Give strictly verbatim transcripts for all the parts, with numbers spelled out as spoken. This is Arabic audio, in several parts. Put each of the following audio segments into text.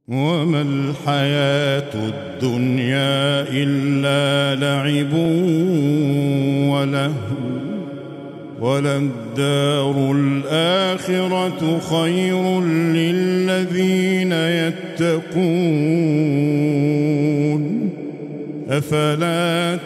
وما الحياة الدنيا إلا لعب ولهو وللدار الآخرة خير للذين يتقون أفلا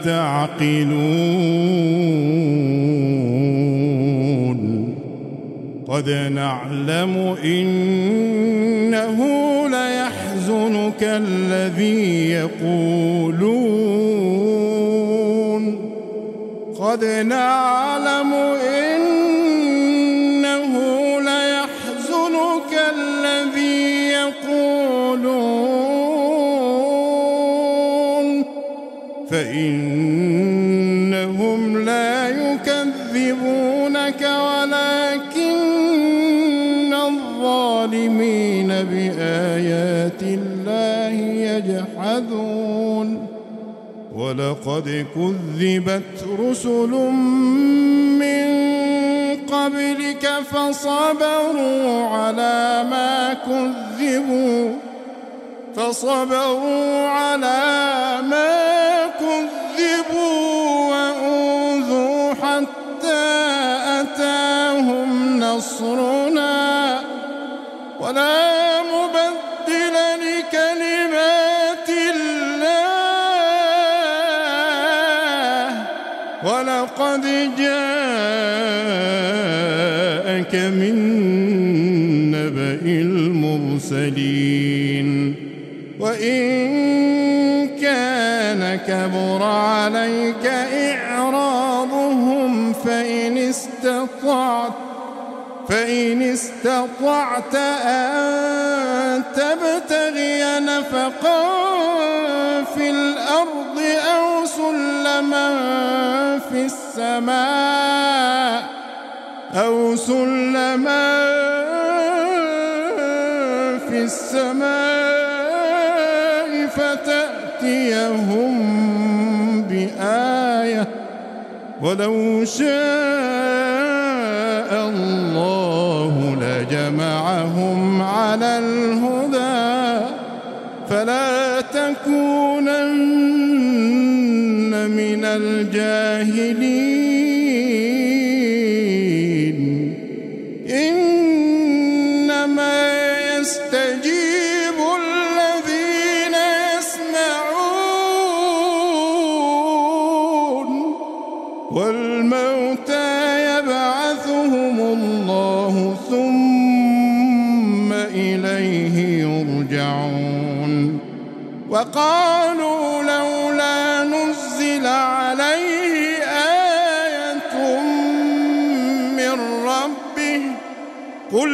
تعقلون قد نعلم إنه ليحزنك الذي يقولون قد نعلم إنه ليحزنك الذي يقولون فإنهم لا يكذبونك ولكن الظالمين بآيات الله يجحدون ولقد كذبت رسل من قبلك فصبروا على ما كذبوا فصبروا على ما كذبوا وأوذوا حتى أتاهم نصرنا ولا مبدل لكلمات الله ولقد جاءك من نبأ المرسلين وإن كان كبر عليك إعراضهم فإن استطعت فإن استطعت أن تبتغي نفقا في الأرض أو سلما في السماء أو سلما في السماء فتأتيهم بآية ولو شاء الله لجمعهم على الهدى فلا تكونن من الجاهلين إنما يستجيب الذين يسمعون والموتى يبعثهم الله ثم إليه يرجعون وقالوا لولا نزل عليه آية من ربه قل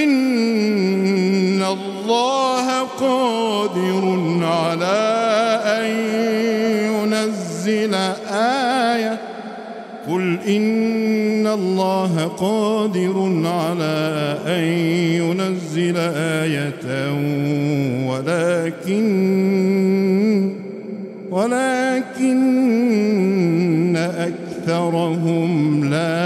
إن الله قادر على أن ينزل آية قل إن الله قادر على أن ينزل آية ولكن ولكن أكثرهم لا